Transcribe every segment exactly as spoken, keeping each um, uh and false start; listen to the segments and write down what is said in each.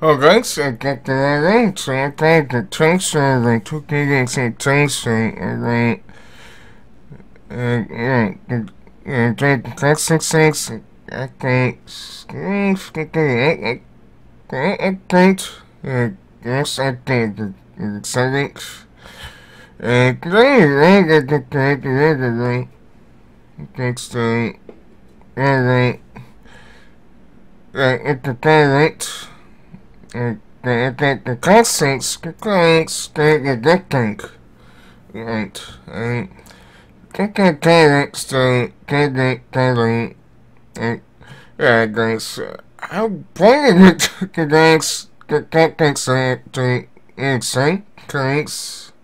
Alright, so get the right, so I got the transfer, like, two gigs in transfer, and then, uh, yeah, the, yeah, the classic six, I think, I think, uh, yes, I think, the settings, and then, I get the correct, the other way, it's the, yeah, like, it's the correct, and the, the, the classics, the classics, the, the, the tank, right, and, the, the classics, the, the, the, the, and, yeah, guys, I'm playing it, the guys, the tactics, uh, to, inside, tanks,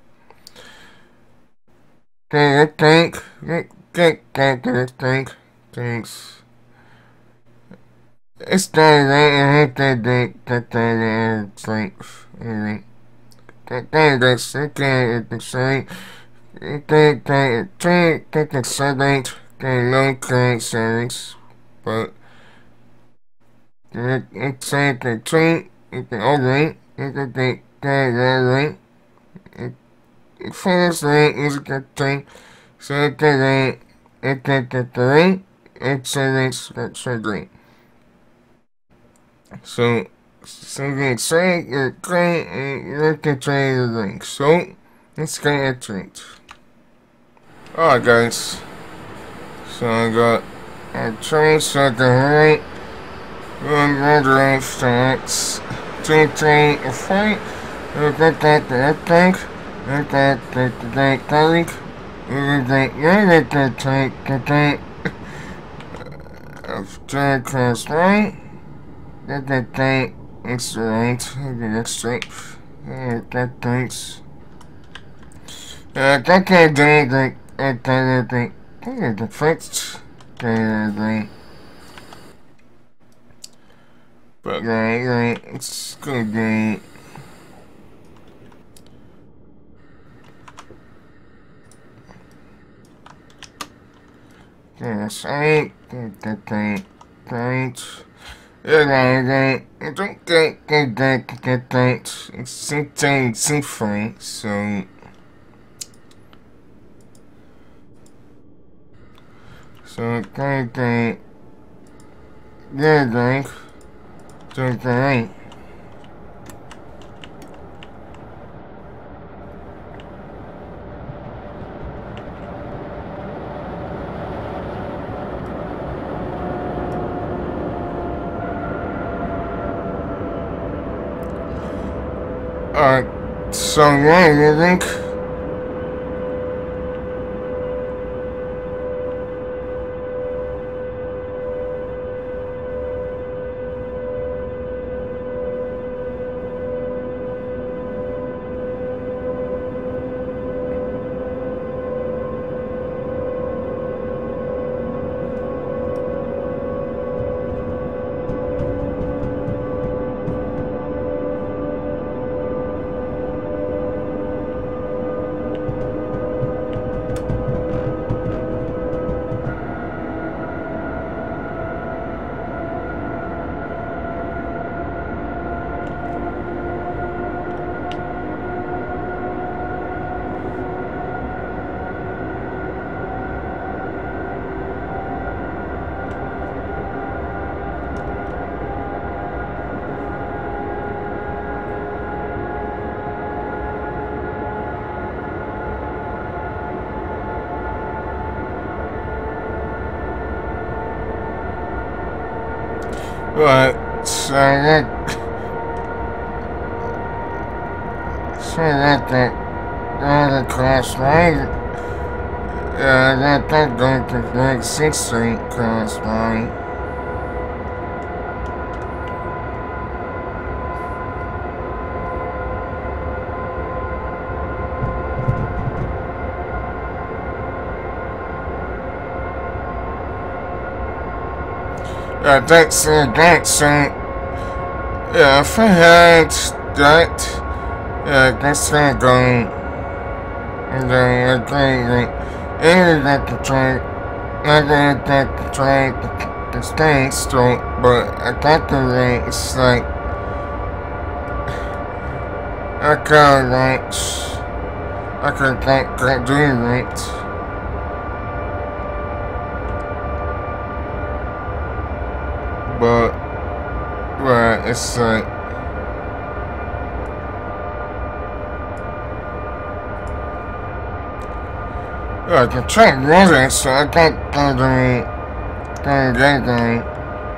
the, the tank, the, the, the, the tank, tanks. It's the right the the the the it's like the the the second the site the the the the the satellite the low current settings, but the it's like the tree the old rate the the the the rate it it feels like it's a good thing, so the rate it the the the rate it settings that's so great. So, so they say you're great and you have to try the link. So, let's get into it. Alright guys, so I got a trace at the right, one red right starts, two three a fight, look at that the tank, look at the the tank, look at the the tank, the tank, after cross right. That that thing it's right, that's straight. Yeah, that thing's uh that can do it like that that thing. Yeah, the first that thing. But right, right, it's good day. Yes, I get that thing. Right. Yeah, I don't get get that get that. It's something symphony, so so kind of yeah, like so right. Uh, so yeah, you think? Right, so that, so that, that, that the cross line, uh, that, that going to like sixth Street cross line. Uh, that's, uh, that's, uh, yeah, if I had that, yeah, that's not going, and then, like, like, and that to try, I got that to try the, the stay still, but I got the rate, it's like, I can't reach. I can't, can't, can't do it. But, well, it's like, yeah, I can try to run it, so I can't go to, go to get going.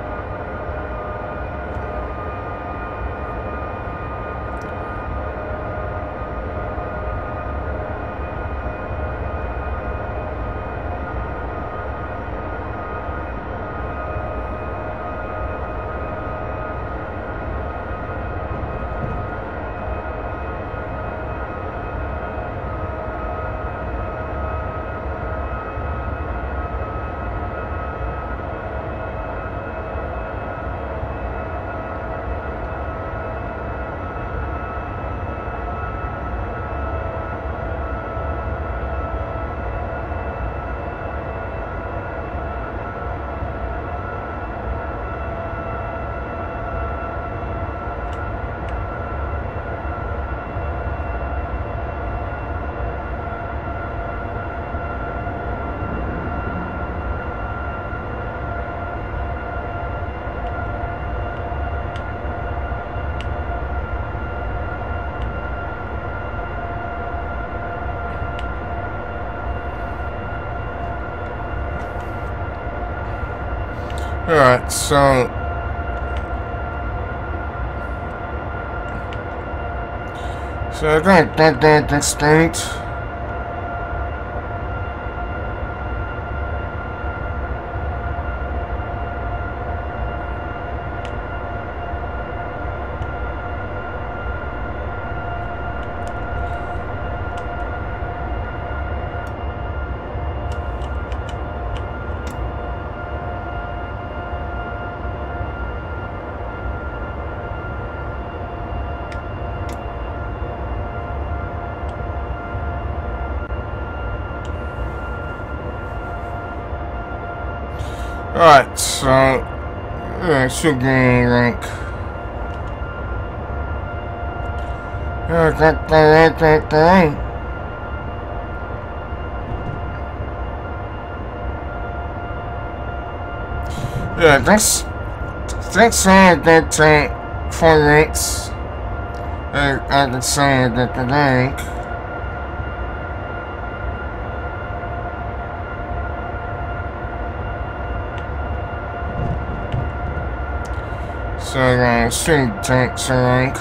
Alright, so so I got that that that state. Alright, so yeah, it should be like yeah, that that that that. Yeah, that's that's all that uh, four rates. I I can say that the link. So, uh, string text link.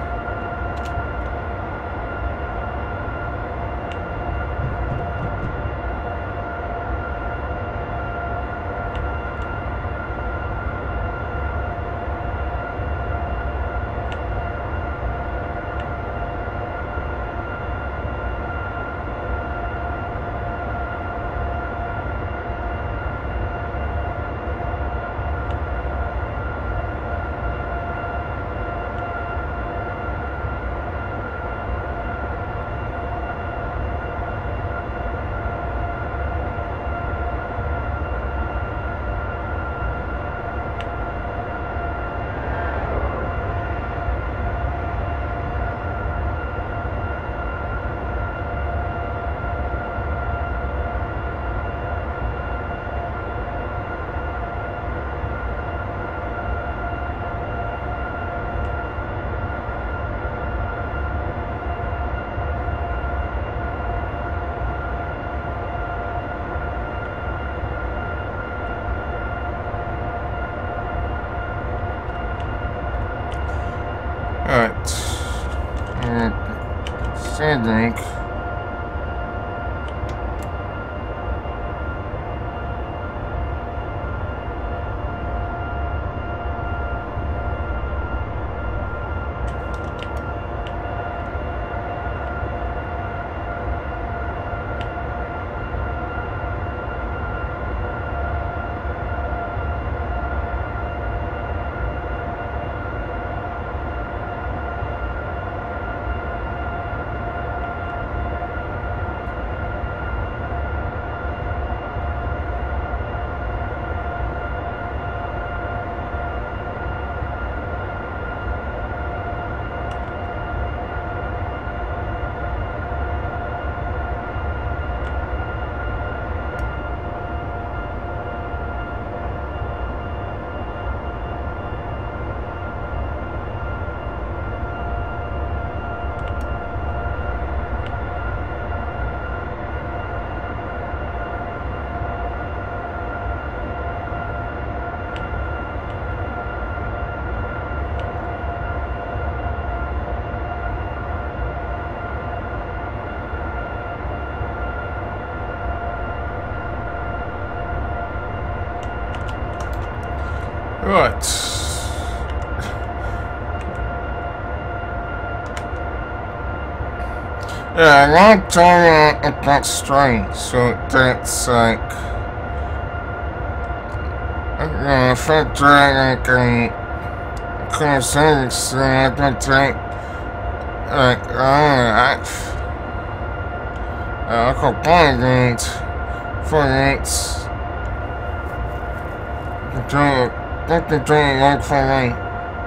Alright. Uh, sand link. Alright. Yeah, I like doing it that straight, so that's like, uh, if I drag like a cosmetics, then I can take, like, uh, I can buy it for it. Do it, let me do it like for me.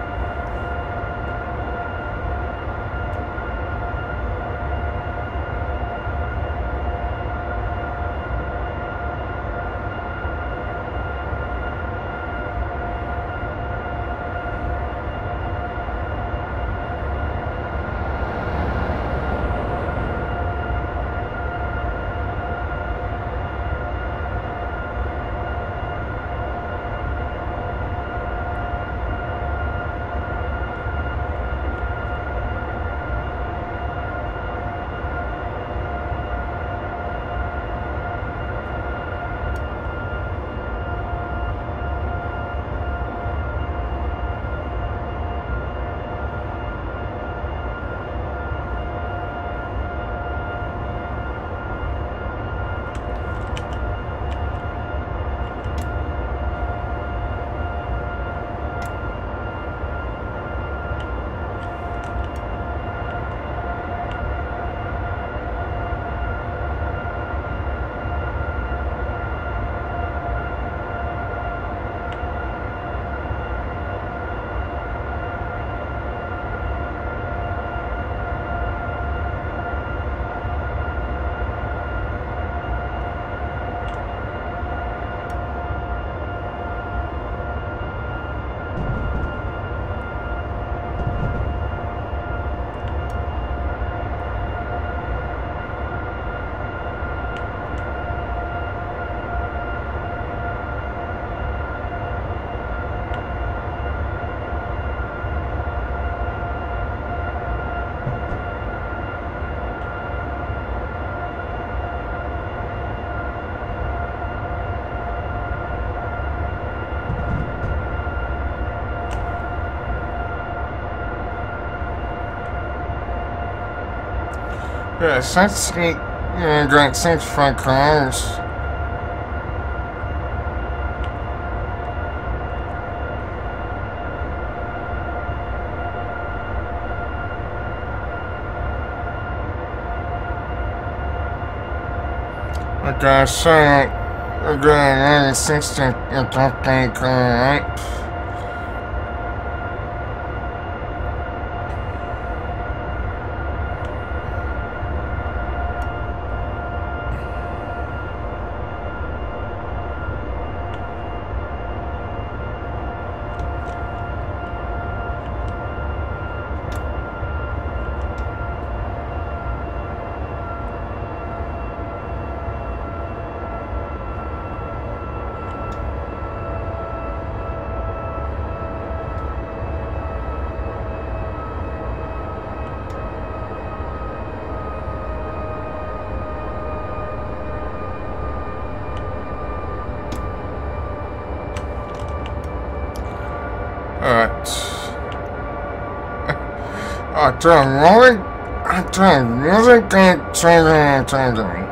Yes, that's like, uh, got sixty-five cars. Like I said, we're going to sixty a top car, right? Alright. I don't really, I don't really get to the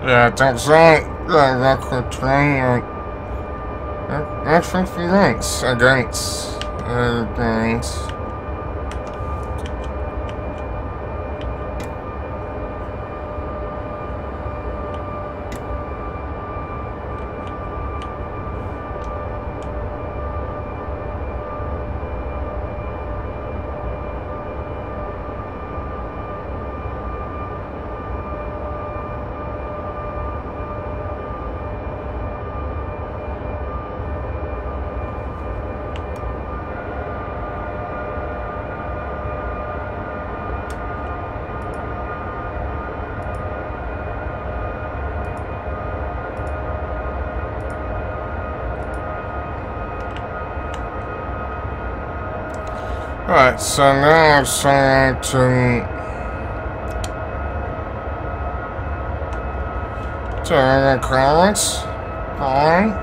Yeah, that's right. Yeah, that could play like F fifty-six against uh, against. Alright, so now I'm trying to turn the cards on.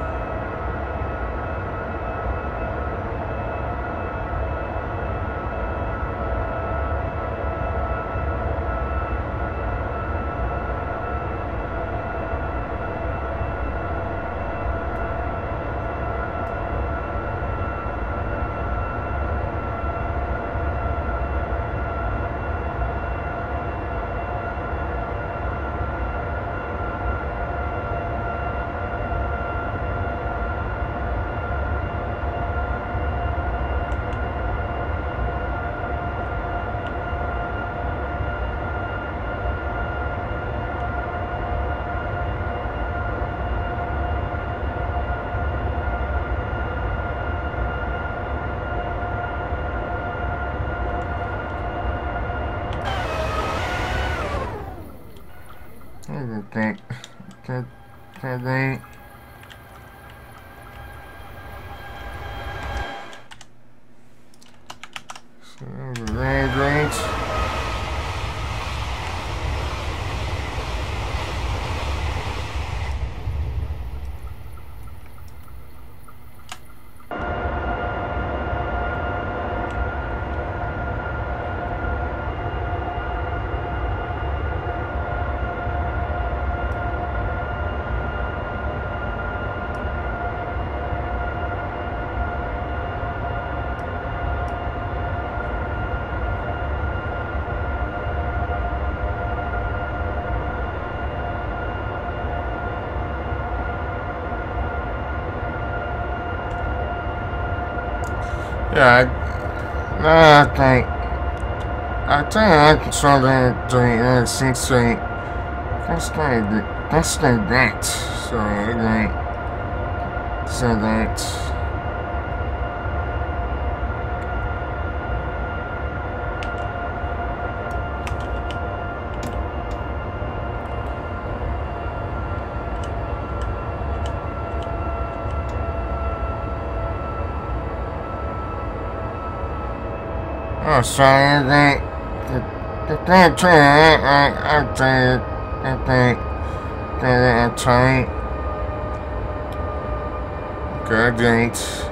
Okay, okay, okay. So, very great. Yeah, I, no, I think, I think I can try to do it like six straight. That's not good. That's not that. So, like, so that. Oh, sorry, that, the, the third turn, I, I, I think, I think, that I try. Good date.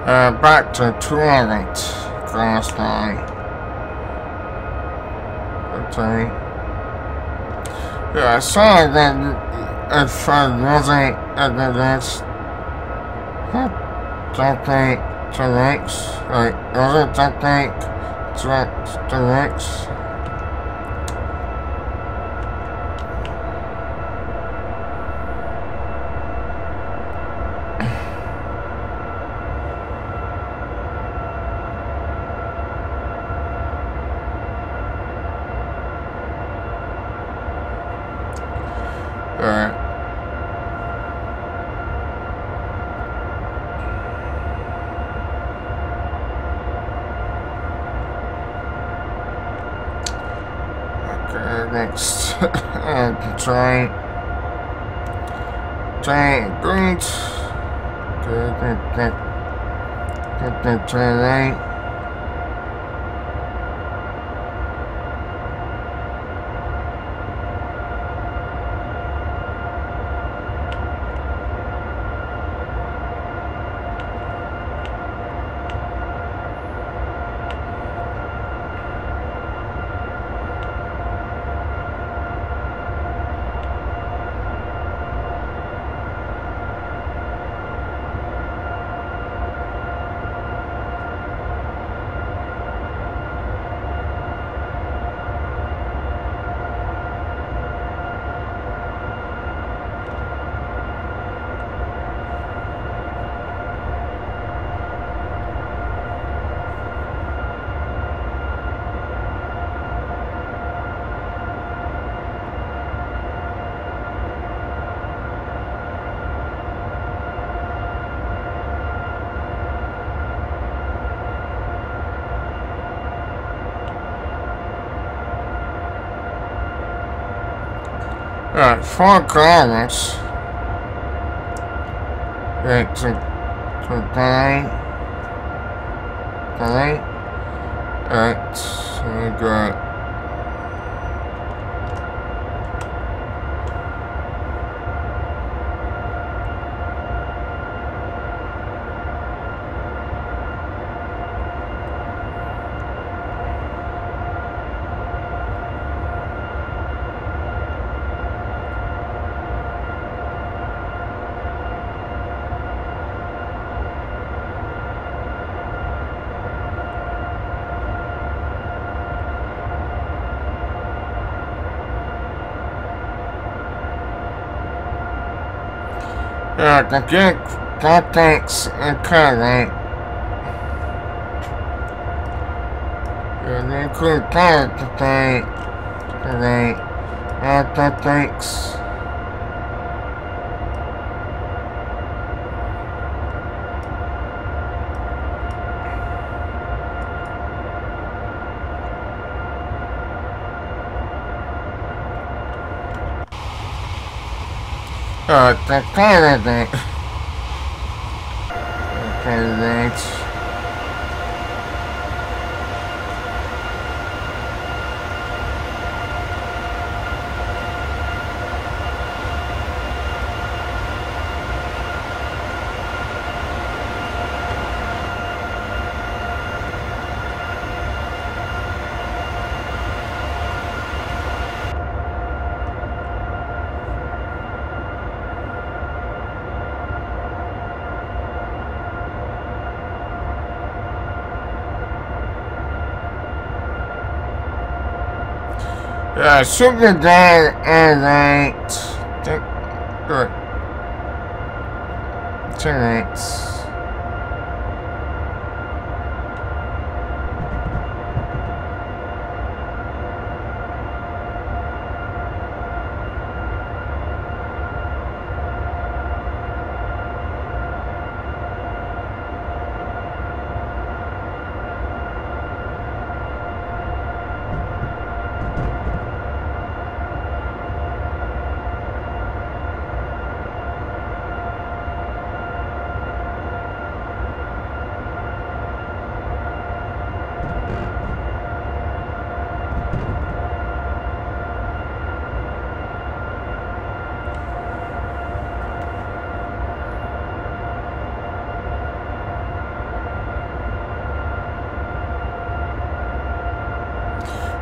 Uh, back to twelfth class line. Okay. Yeah, I saw that if I wasn't at the next technique to Rex, like, was it technique to Rex, to Rex? Alright. Okay, next. uh, try. Try good. Good, good, good. Good, good, try right. Alright, four kilometers. Right, to, to die. Die. Alright, so we got. Yeah, the good tactics and current. Yeah, they could tell today. Today. Uh, tactics. Uh, the candidate. The candidates. Yeah, super dad and eight. Good. Two eights.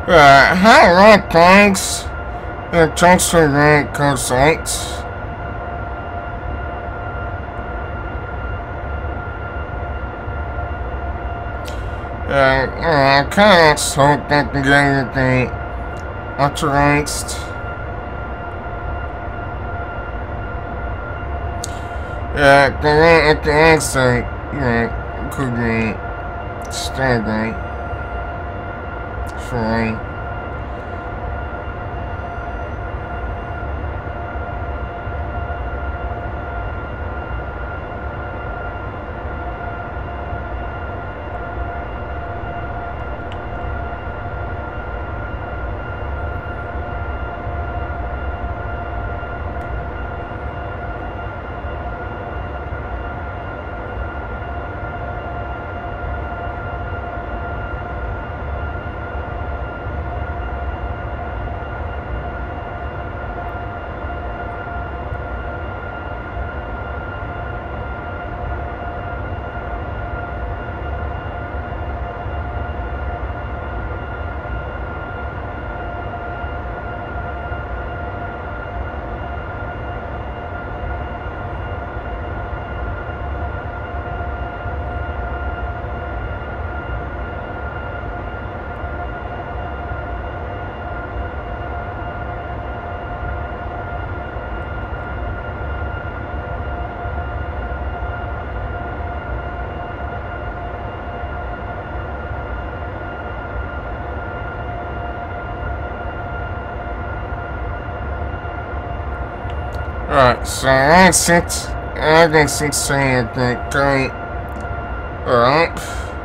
Uh, hi, right, thanks. Uh, thanks for the consults. Uh, uh, I kinda hope that the guy that they authorized. Uh, the one at the exit, you know, could be staggering. Fine. Alright, so I six, I think sixteen at the great. Alright.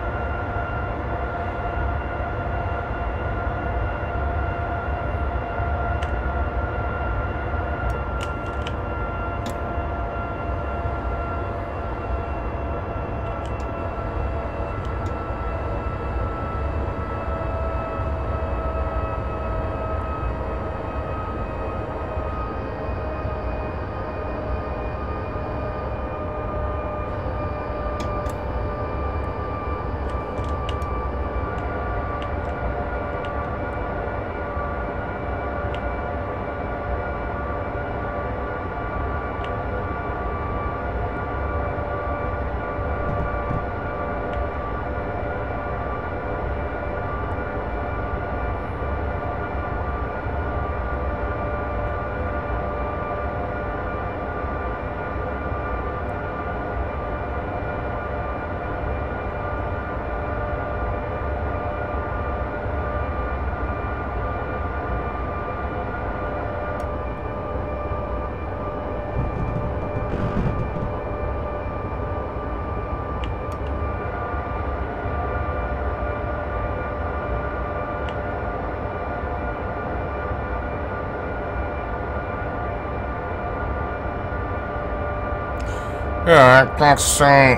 Yeah, that's right.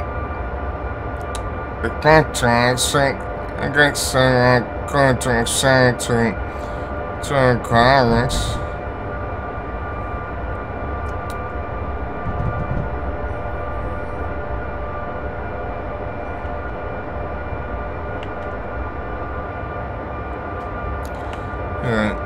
At that time, so I guess I'm uh, going to assign to to college. Right.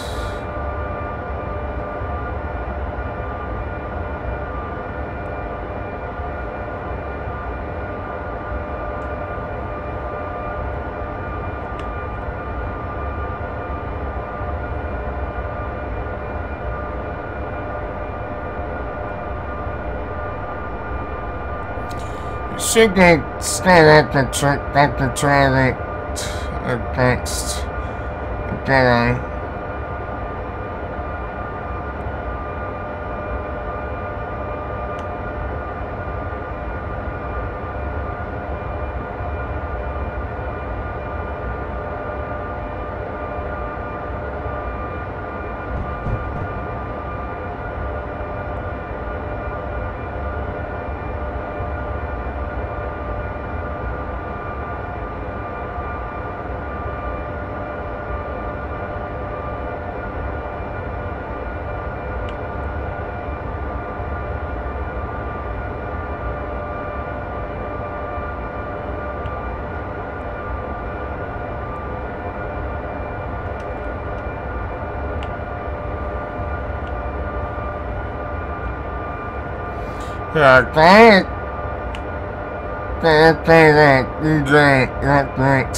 Should get stay at the tr at the toilet uh, next. Did I? Yeah, great. Great, great, great, great, great.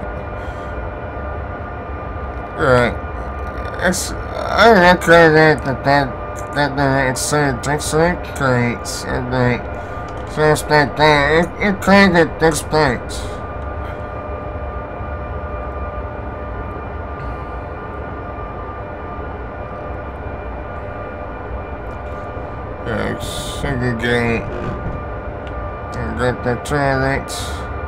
Right. It's, I like that, that, that, that, that, it's so, it's so great, so great. So it's like that, it, it created this place. Yeah, segregate. And get the toilets.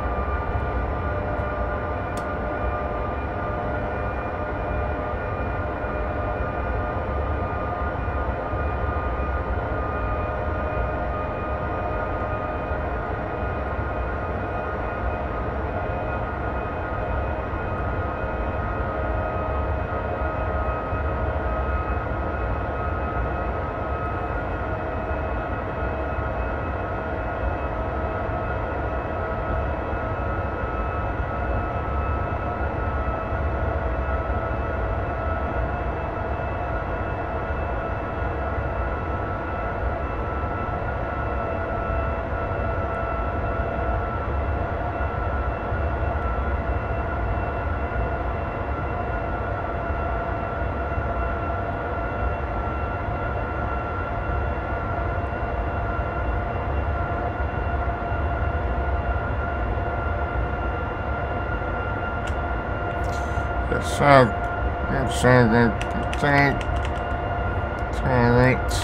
So, so the tank, toilets.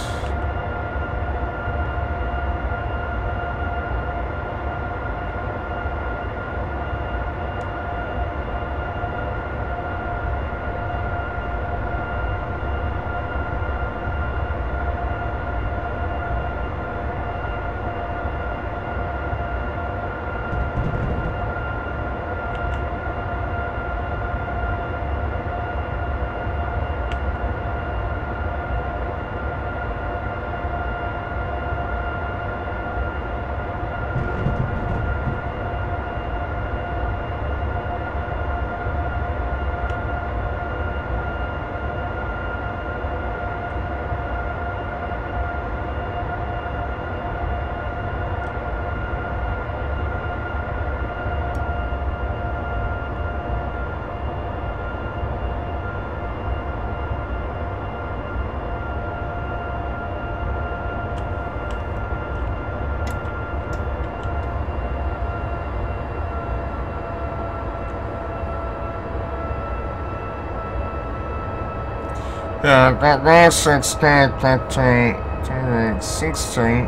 Yeah, but that's instead that to sixty.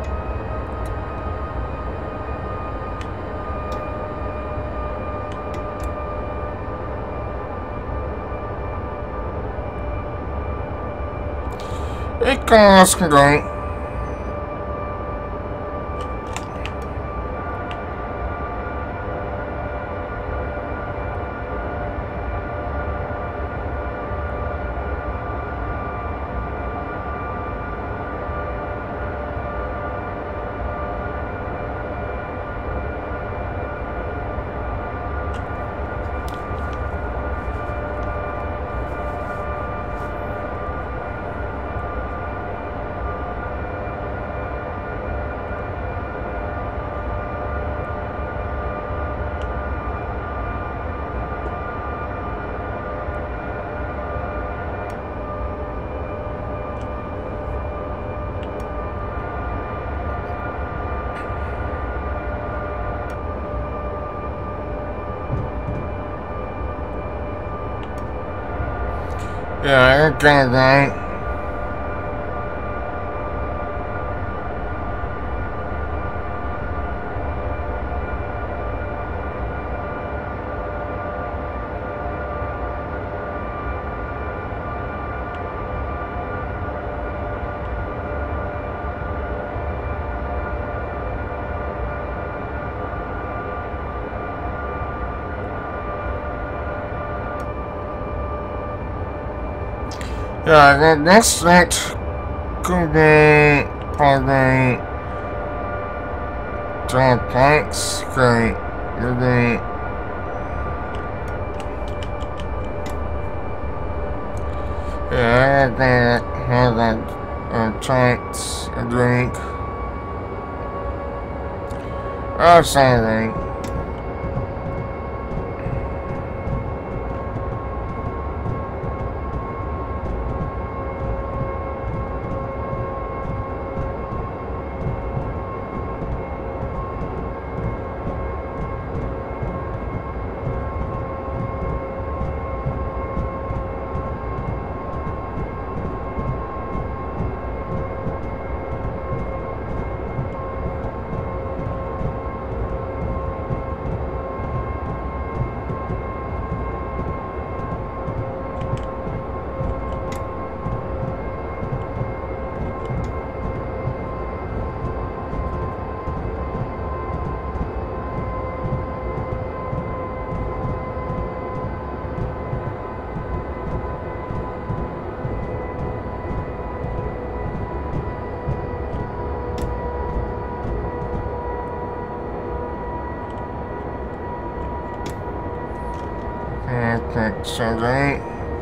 It goes great. Yeah, okay, right. Yeah, the next next could be probably twelve points. Great. Could be yeah, I got have a uh, tanks, a drink. That's alright. Okay, so right.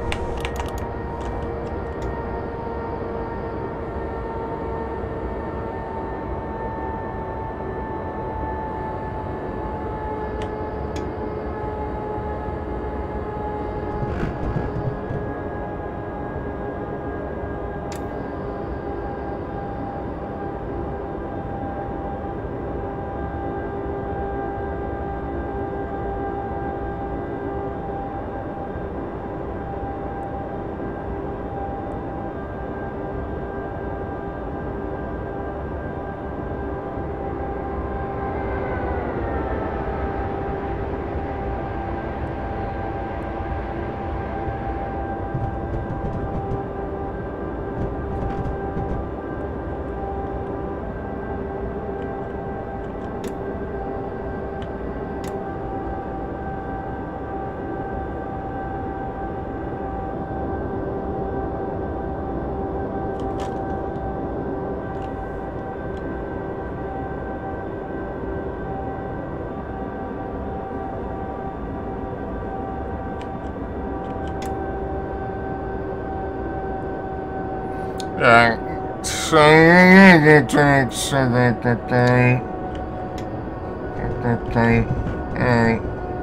Yeah, so you need to so that that they that they alright.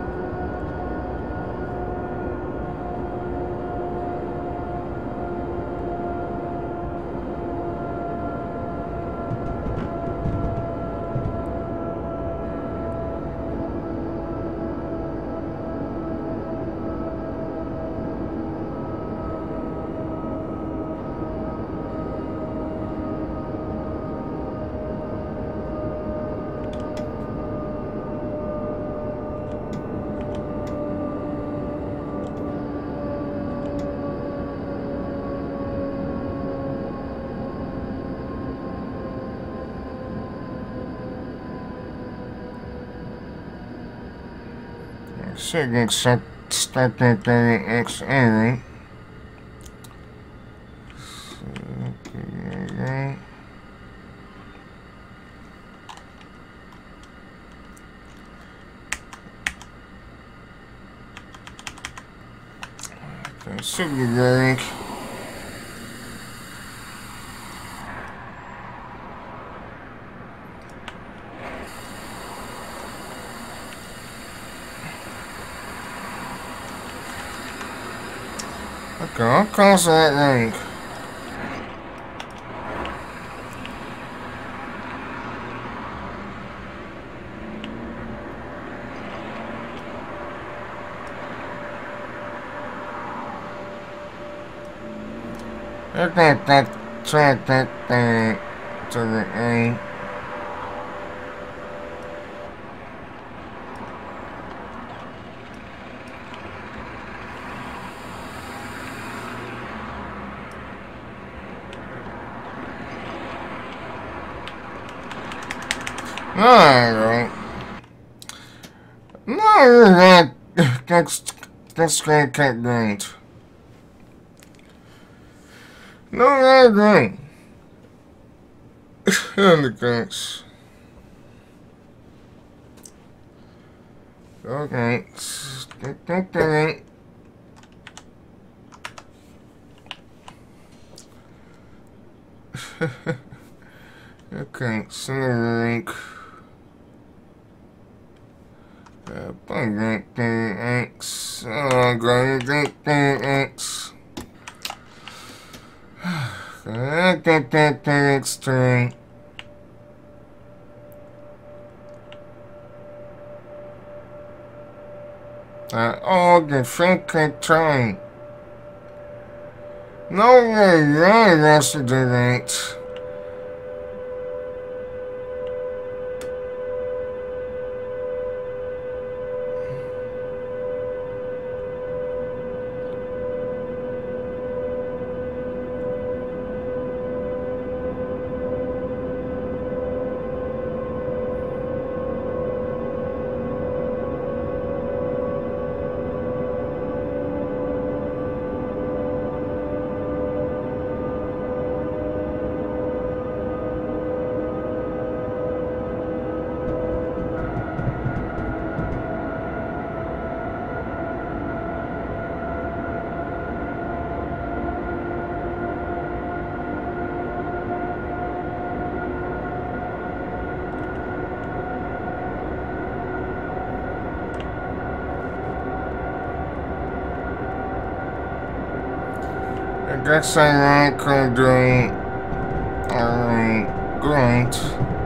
Should start start that thirty X anyway. Okay. Okay, should be good. Okay, I'll cross that link. Look at that track that thing to the A. Alright. No, that that's that's gonna cut great. No, I agree. Undercuts. Okay. Take that. Okay, send the link. X. Oh, God, X. X three. Uh, oh, the freaking train. No way, really wants to do that. I guess I like to do um, great.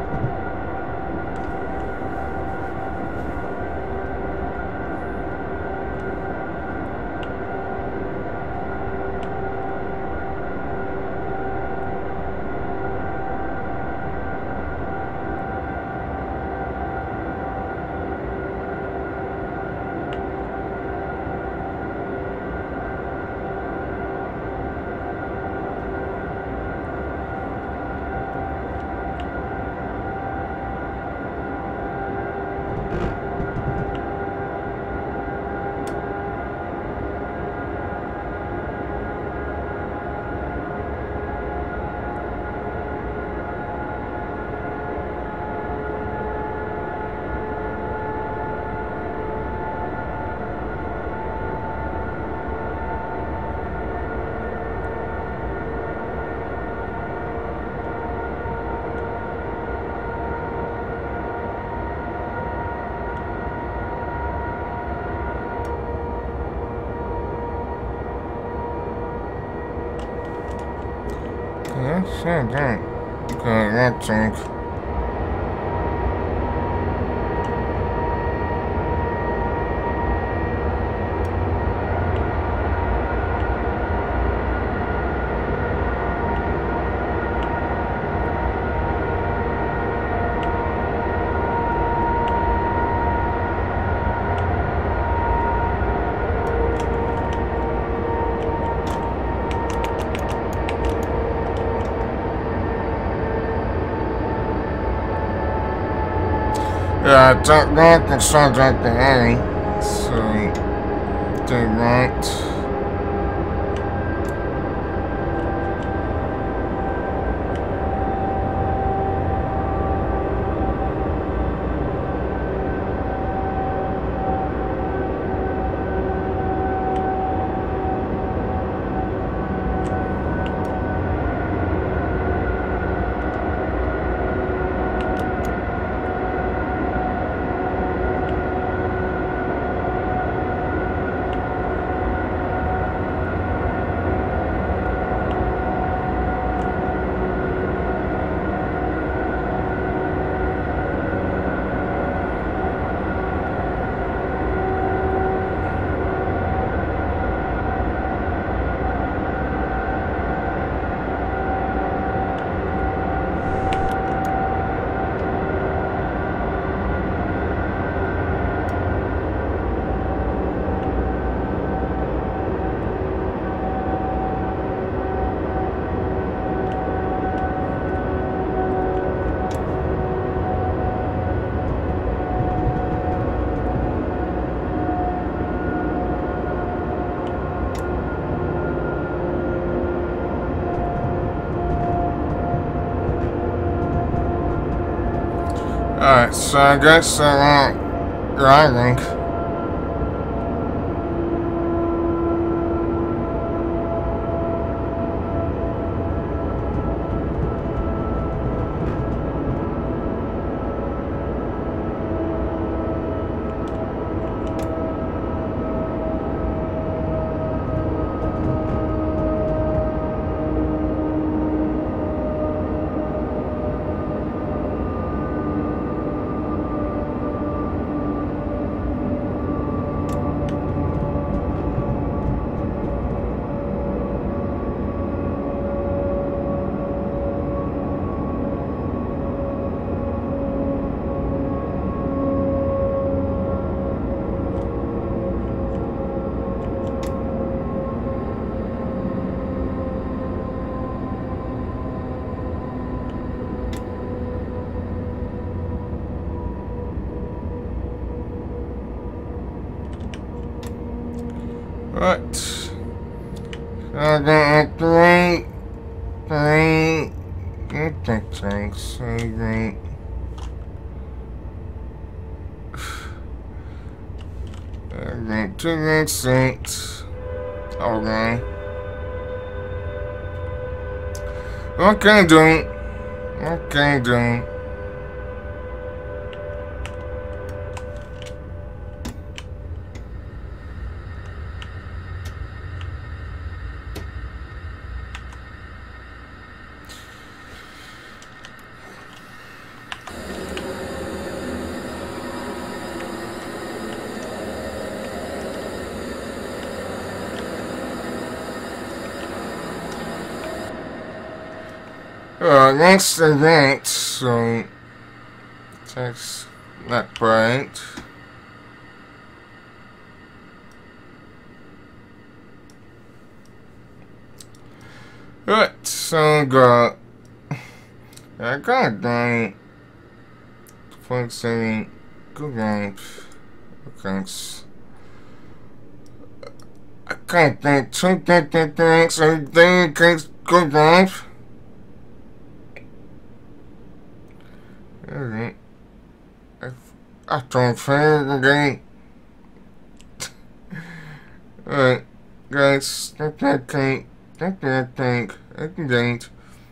Yeah, sure, that. Okay, that tank. Yeah, that that can start at the alley. So, do that. Alright, so I guess I like driving. Right. I got three, three, good tactics, so great. I got two good six. Okay. What can I do? What can I do? Uh, next event, so text not bright. Right, so got I got that point seven good games. Okay. I can't think two that that things everything against good games. Alright. I don't fair the game. Alright, guys, that that thing, that that thing, I can date.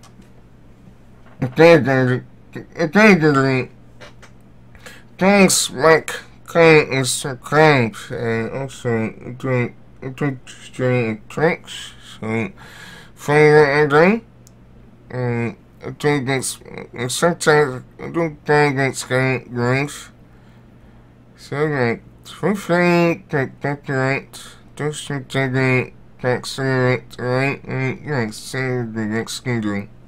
It did it, it did it. Thanks, Mike, Kane, and subscribe, and also doing interesting tricks. So, for your day, and I think it's sometimes I don't think it's great growth. So like for free, take that right, just to take it, accelerate right, and like save the next schedule.